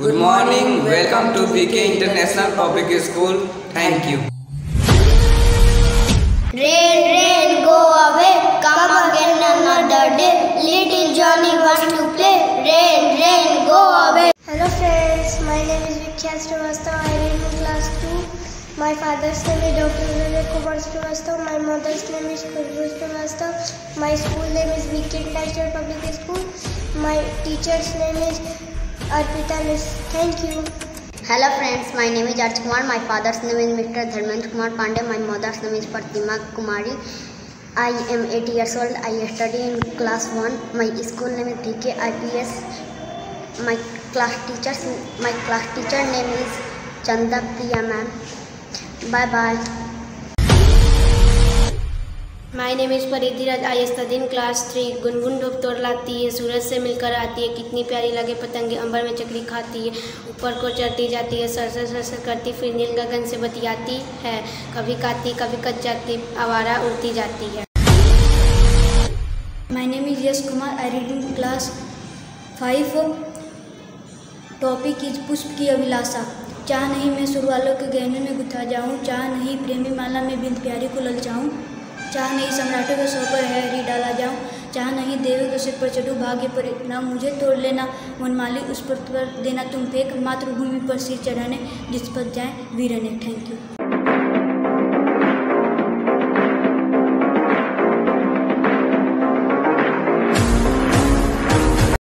Good morning. Welcome to VK International Public School. Thank you. Rain, rain, go away. Come again another day. Little Johnny wants to play. Rain, rain, go away. Hello friends, my name is Vikya Srivastava. I read in class 2. My father's name is Dr. Vivek Kumar Srivastava. My mother's name is Khushbu Srivastava. My school name is VK International Public School. My teacher's name is Arpita Miss. Thank you. Hello friends, my name is Arch Kumar. My father's name is Mr. Dharmendra Kumar Pandey. My mother's name is Pratima Kumari. I am 8 years old. I study in class 1. My school name is VK IPS. My class teacher name is Chanda Priya ma'am. Bye bye. My name is Paridhiraj. I study in class 3. Gungun ढोप तोड़ लाती है, सूरज से मिलकर आती है, कितनी प्यारी लगे पतंगे, अंबर में चकरी खाती है, ऊपर को चढ़ती जाती है, सर सर करती, फिर नील गगन से बतियाती है, कभी काती कभी कच जाती, आवारा उड़ती जाती है. My name is Yash Kumar. I read in class 5. Topic is Pushp ki अभिलाषा. चाह नहीं मैं सुर वालों के गहने में गुथा जाऊँ, चाह नहीं प्रेमी माला में बिंद प्यारी को ललचाऊँ, चाह नहीं सम्राटों के सौ पर हैरी डाला जाऊँ, चाह नहीं देवों के सिर पर चढ़ूँ, भाग्य पर इतना मुझे तोड़ लेना, मनमाली उस पर देना तुम फेंक, मातृभूमि पर सिर चढ़ाने जिस पर जाए वीरने. Thank you.